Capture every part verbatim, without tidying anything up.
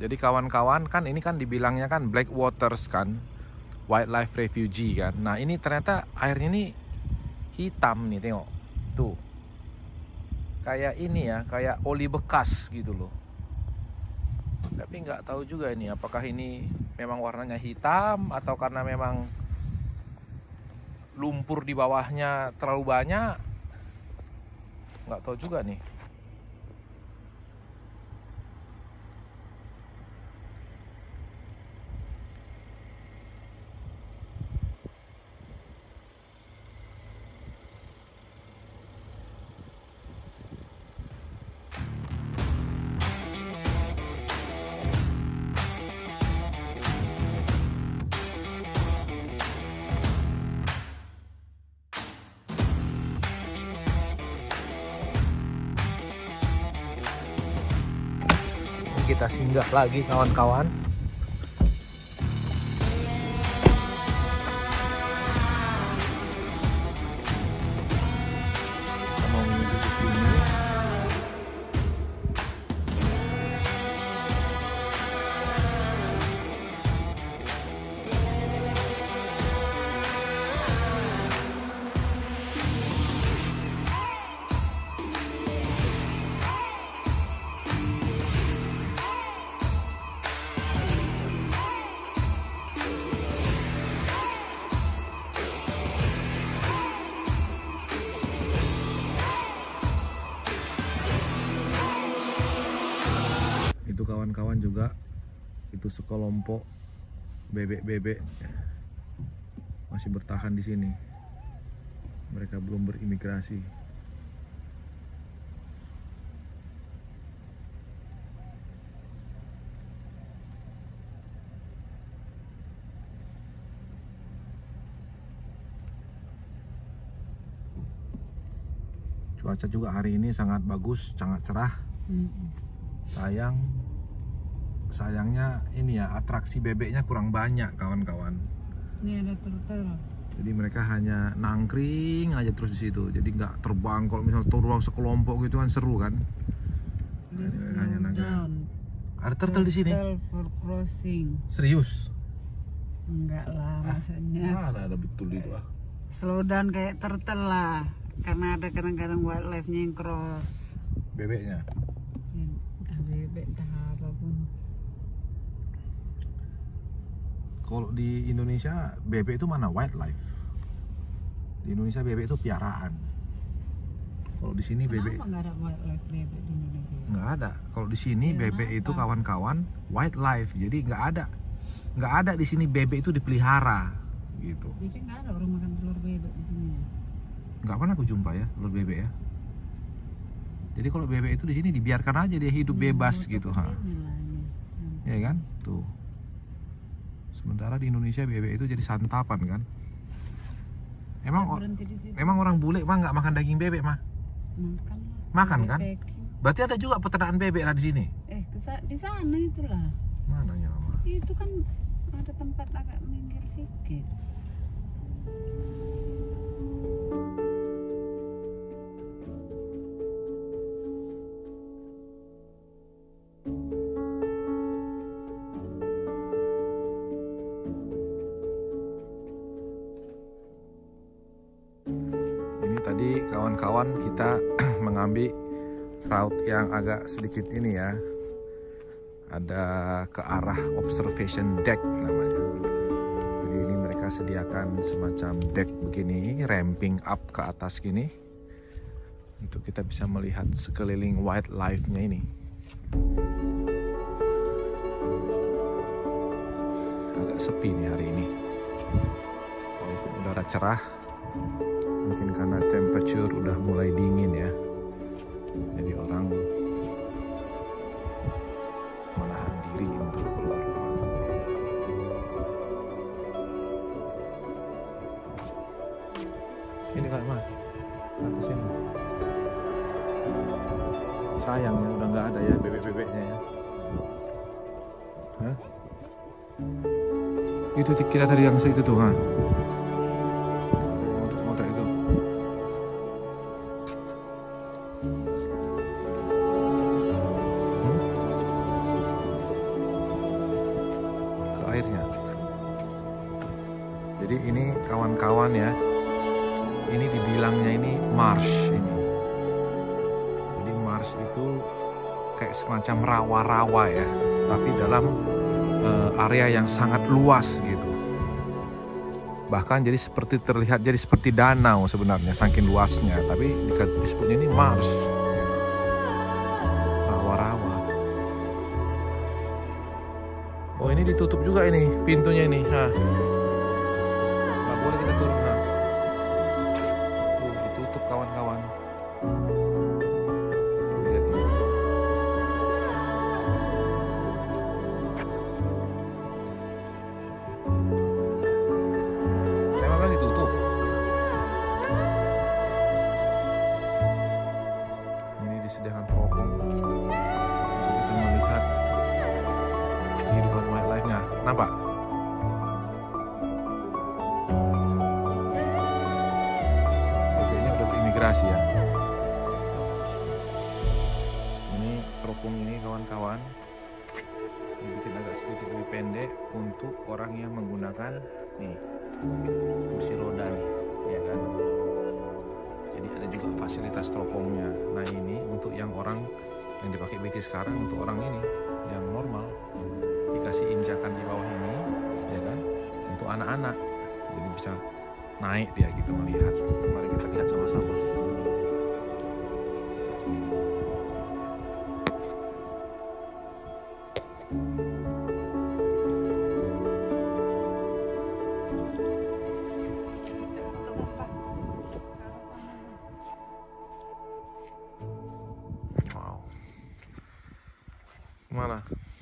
Jadi kawan-kawan, kan ini kan dibilangnya kan black waters kan, wildlife refugee kan. Nah ini ternyata airnya ini hitam nih, tengok tuh, kayak ini ya, kayak oli bekas gitu loh. Tapi nggak tahu juga ini apakah ini memang warnanya hitam atau karena memang lumpur di bawahnya terlalu banyak, nggak tahu juga nih. Kita singgah lagi kawan-kawan. Kita mau menuju ke sini. Itu kawan-kawan juga, itu sekelompok bebek-bebek masih bertahan di sini. Mereka belum berimigrasi. Cuaca juga hari ini sangat bagus, sangat cerah. Sayang, sayangnya ini ya, atraksi bebeknya kurang banyak kawan-kawan. Ini ada turtle. Jadi mereka hanya nangkring aja terus di situ. Jadi nggak terbang. Kalau misalnya terbang sekelompok gitu kan seru kan. Hanya naga. Ada turtle di sini. Turtle for crossing. Serius? Enggak lah, maksudnya. Mana ada betul itu ah. Slow down kayak turtle lah. Karena ada kadang-kadang wildlife-nya yang cross. Bebeknya. Ya, entah bebek, entah apapun. Kalau di Indonesia bebek itu mana wildlife? Di Indonesia bebek itu piaraan. Kalau di sini bebek Kenapa nggak ada wildlife bebek di Indonesia? nggak ada. Kalau di sini Ya, bebek kenapa? itu kawan-kawan wildlife. Jadi nggak ada, nggak ada di sini bebek itu dipelihara gitu. Jadi nggak ada orang makan telur bebek di sini ya? Nggak pernah aku jumpa ya telur bebek ya. Jadi kalau bebek itu di sini dibiarkan aja dia hidup bebas gitu, ha. Ya kan? Tuh. Sementara di Indonesia bebek itu jadi santapan kan? Emang o- emang orang bule mah nggak makan daging bebek mah? Makan. Makan kan? Bebek. Berarti ada juga peternakan bebek lah di sini. Eh, kesa- di sana itulah. Mana ya mama? Itu kan ada tempat agak minggir sedikit. Ini tadi kawan-kawan kita mengambil route yang agak sedikit ini ya. Ada ke arah observation deck namanya. Jadi ini mereka sediakan semacam deck begini, ramping up ke atas gini. Untuk kita bisa melihat sekeliling wildlife-nya ini. Agak sepi nih hari ini. Walaupun udara cerah, mungkin karena temperature udah mulai dingin ya. Jadi orang menahan diri untuk keluar rumah. Ini Kak Ma, atas ini. Sayang ya udah nggak ada ya bebek-bebeknya ya. Hah? Itu kita tadi yang itu tuh, ha. Motor itu. Hmm? kawan-kawan ya. Ini dibilangnya ini marsh ini. Jadi marsh itu kayak semacam rawa-rawa ya, tapi dalam uh, area yang sangat luas gitu. Bahkan jadi seperti terlihat jadi seperti danau sebenarnya saking luasnya, tapi disebutnya ini marsh. Rawa-rawa. Oh, ini ditutup juga ini pintunya ini. Hah. Nggak boleh kita turun. Hah. Tuh, ditutup kawan-kawan. Lihat ini. Memang ditutup. Ini disediakan teropong. Kita melihat kehidupan wildlife-nya. Nampak? Kayaknya udah berimigrasi ya. Ini teropong ini kawan-kawan dibikin agak sedikit lebih pendek untuk orang yang menggunakan nih kursi roda nih, ya kan? Jadi ada juga fasilitas teropongnya. Nah ini untuk yang orang yang dipakai B T sekarang, untuk orang ini yang normal dikasih injakan di bawah ini, ya kan, untuk anak-anak, jadi bisa naik dia gitu melihat. Mari kita lihat sama-sama. Wow, gimana?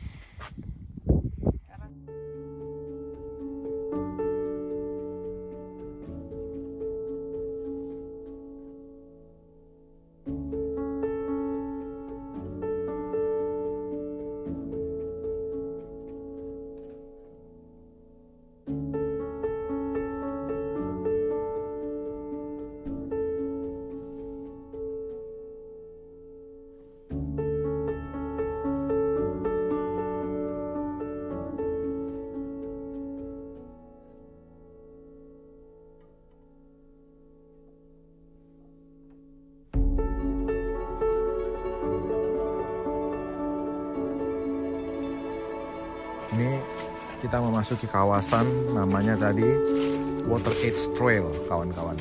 Ini kita memasuki kawasan namanya tadi Water Edge Trail, kawan-kawan.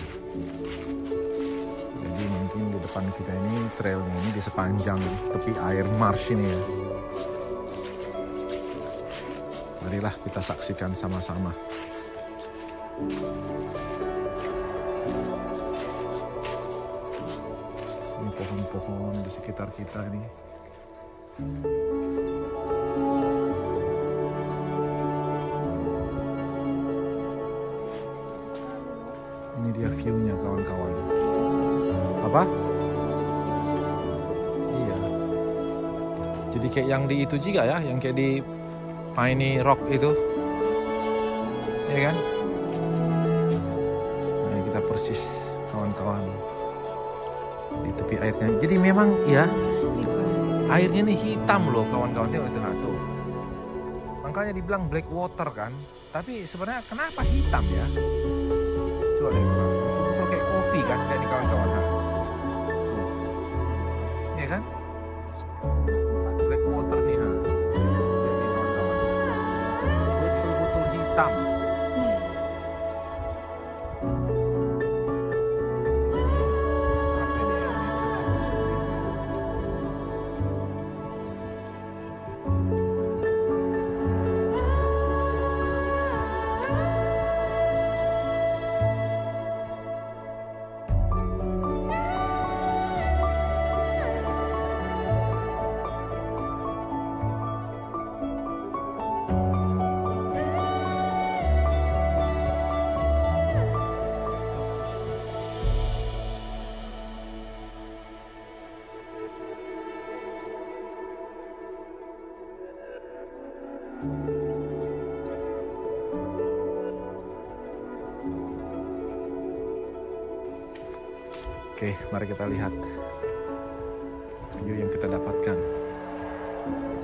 Jadi mungkin di depan kita ini trailnya ini di sepanjang tepi air marsh ini ya. Marilah kita saksikan sama-sama. Ini pohon-pohon di sekitar kita ini. Ini dia view-nya kawan-kawan. Apa? Iya. Jadi kayak yang di itu juga ya, yang kayak di Piney Rock itu. Ya kan? Nah, kita persis kawan-kawan di tepi airnya. Jadi memang ya airnya ini hitam loh kawan-kawan. Tengok itu tuh. Makanya dibilang black water kan. Tapi sebenarnya kenapa hitam ya? Coba deh, betul kayak kopi kan, kayak di kawan-kawan. Iya kan? Black water nih, ha. Jadi kawan-kawan, betul-betul hitam. Apa ini ya? Oke, mari kita lihat view yang kita dapatkan.